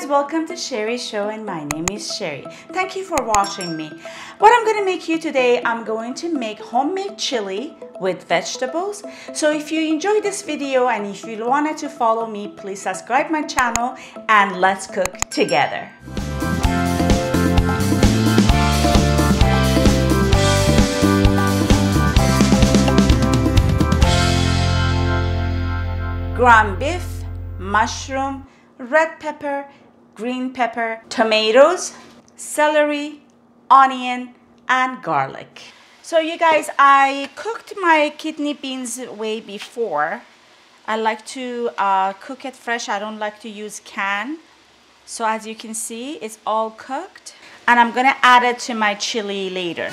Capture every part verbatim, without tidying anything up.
guys, welcome to Sherry's Show and my name is Sherry. Thank you for watching me. What I'm going to make you today, I'm going to make homemade chili with vegetables. So if you enjoyed this video and if you wanted to follow me, please subscribe my channel and let's cook together. Ground beef, mushroom, red pepper, green pepper, tomatoes, celery, onion, and garlic. So you guys, I cooked my kidney beans way before. I like to uh, cook it fresh. I don't like to use can. So as you can see, it's all cooked. And I'm gonna add it to my chili later.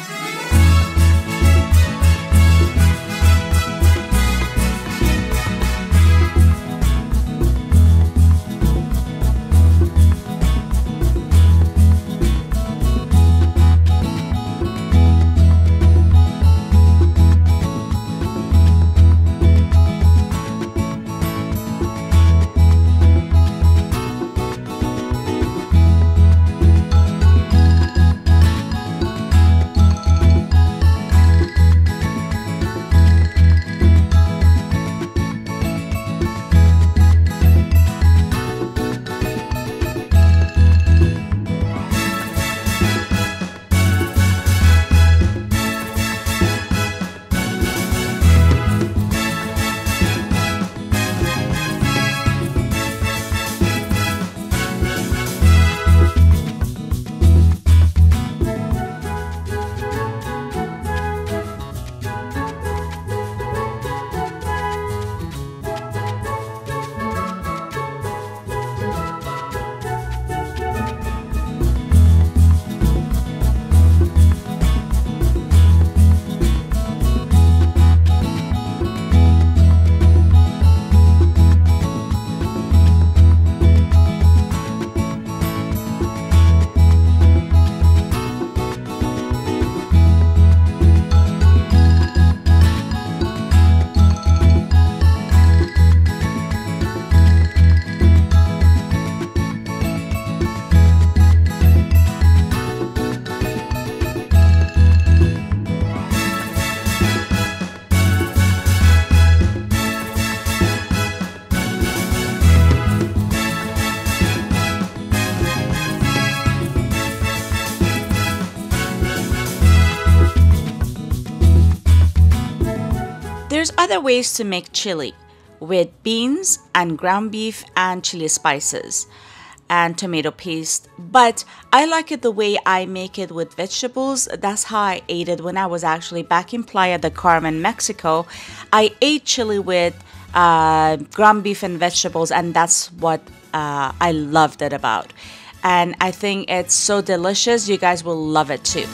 There's other ways to make chili with beans and ground beef and chili spices and tomato paste, but I like it the way I make it with vegetables. That's how I ate it when I was actually back in Playa del Carmen, Mexico. I ate chili with uh, ground beef and vegetables, and that's what uh, I loved it about. And I think it's so delicious. You guys will love it too.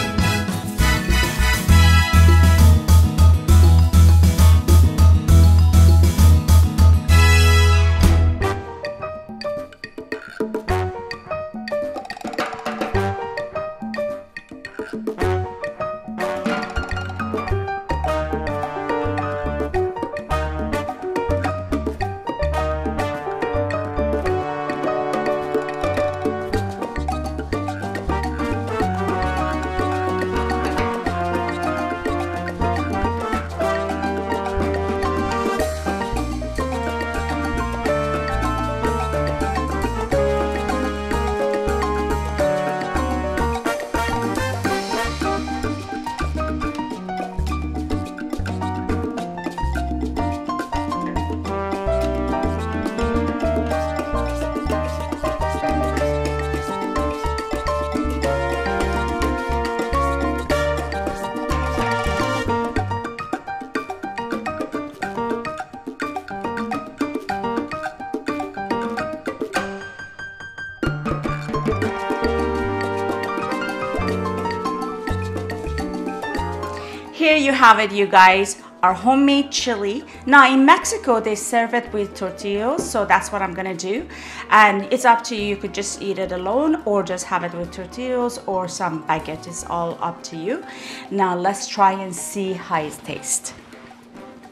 Here you have it, you guys, our homemade chili. Now in Mexico, they serve it with tortillas, so that's what I'm gonna do. And it's up to you, you could just eat it alone or just have it with tortillas or some baguette, it's all up to you. Now let's try and see how it tastes.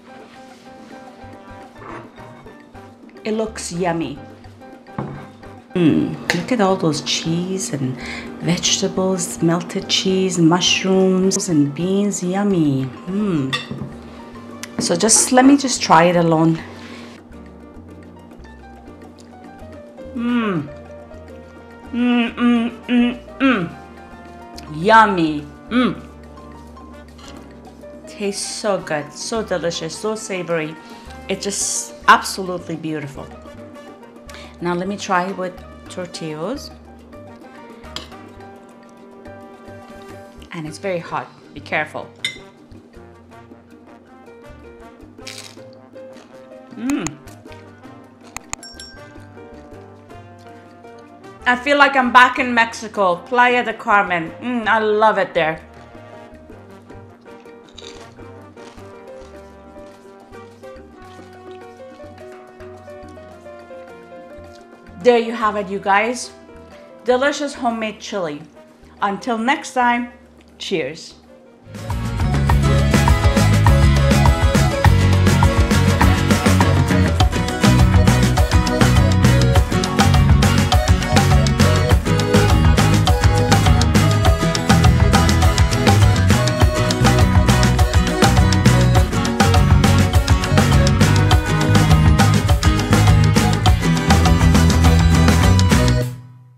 It looks yummy. Look at all those cheese and vegetables, melted cheese, mushrooms and beans. Yummy. Mm. So just let me just try it alone. Mmm. Mmm, mmm, mmm, mmm. Yummy. Mmm. Tastes so good, so delicious, so savory. It's just absolutely beautiful. Now let me try with tortillas. And it's very hot. Be careful. Mmm. I feel like I'm back in Mexico, Playa del Carmen. Mm, I love it there. There you have it, you guys. Delicious homemade chili. Until next time, cheers.